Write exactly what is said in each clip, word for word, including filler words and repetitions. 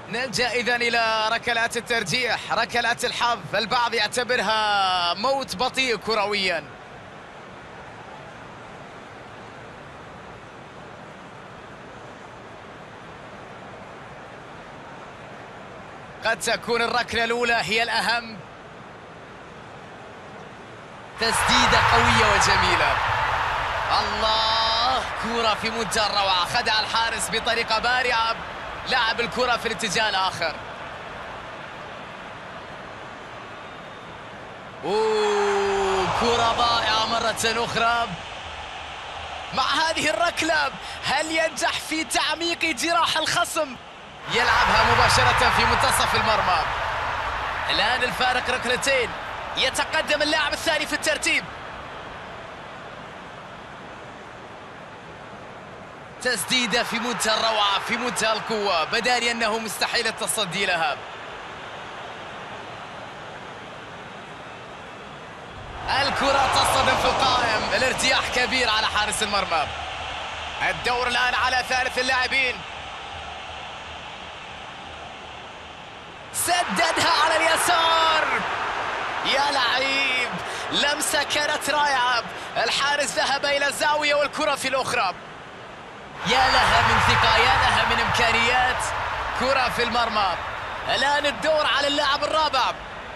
نلجأ إذن إلى ركلات الترجيح، ركلات الحظ، البعض يعتبرها موت بطيء كرويا. قد تكون الركلة الأولى هي الأهم. تسديدة قوية وجميلة. الله، كرة في منتهى الروعة، خدع الحارس بطريقة بارعة، لعب الكرة في الاتجاه الآخر. أوه، كرة ضائعة مرة أخرى. مع هذه الركلة هل ينجح في تعميق جراح الخصم؟ يلعبها مباشرة في منتصف المرمى. الآن الفارق ركلتين، يتقدم اللاعب الثاني في الترتيب. تسديدة في منتهى الروعة، في منتهى القوة، بداني أنه مستحيل التصدي لها. الكرة تصطدم في القائم، الارتياح كبير على حارس المرمى. الدور الآن على ثالث اللاعبين. سددها على اليسار، يا لعيب، لمسة كانت رائعة. الحارس ذهب إلى الزاوية والكرة في الأخرى. يا لها من ثقة، يا لها من إمكانيات. كرة في المرمى. الآن الدور على اللاعب الرابع.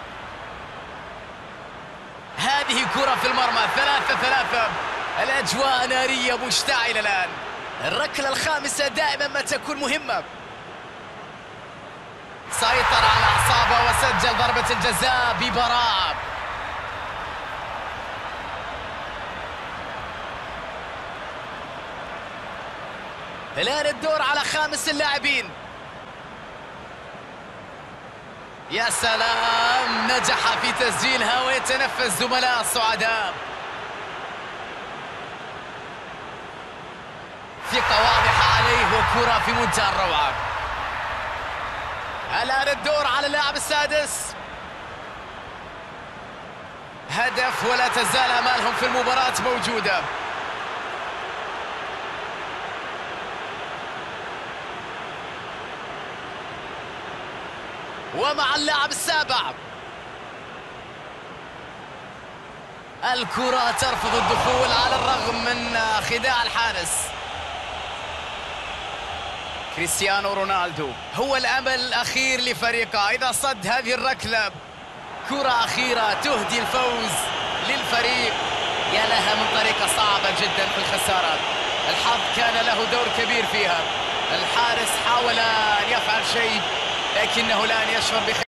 هذه كرة في المرمى، ثلاثة ثلاثة. الأجواء نارية مشتعلة الآن. الركلة الخامسة دائما ما تكون مهمة. سيطر على أعصابه وسجل ضربة الجزاء ببراعة. الآن الدور على خامس اللاعبين. يا سلام، نجح في تسجيلها ويتنفس زملاء السعداء. ثقة واضحة عليه وكرة في منتهى الروعة. الآن الدور على اللاعب السادس. هدف ولا تزال آمالهم في المباراة موجودة. ومع اللاعب السابع. الكرة ترفض الدخول على الرغم من خداع الحارس. كريستيانو رونالدو هو الأمل الأخير لفريقه. إذا صد هذه الركلة، كرة أخيرة تهدي الفوز للفريق. يا لها من طريقة صعبة جدا في الخسارة. الحظ كان له دور كبير فيها. الحارس حاول أن يفعل شيء لكنه الآن يشعر بخ